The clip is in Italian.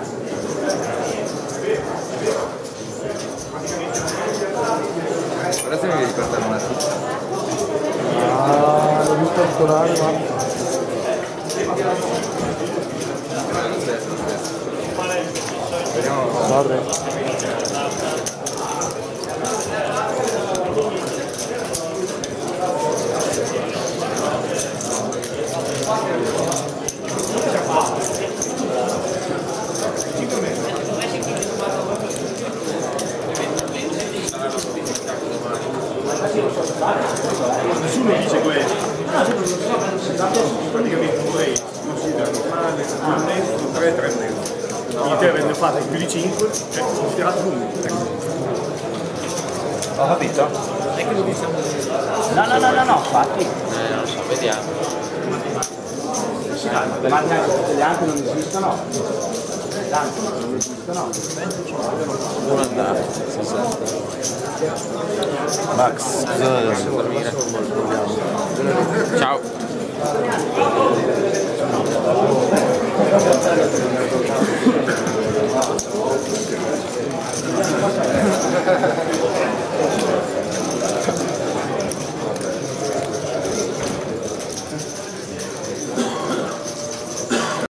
Ora se mi devi portare una pizza. Ah, l'ho visto ancora, ma... Lo stesso. Vediamo. Guarda. Nessuno dice questo. Praticamente vorrei considerare normale, 2,5, 3, 3,5. In te avendo fatto più di 5, cioè considerato lungo. Ho capito? È che lo diciamo. No, infatti. Non so, vediamo. Le macchine bianche non esistono. Bianche non esistono. Buon andare. Max, cosa Dormire. Ciao.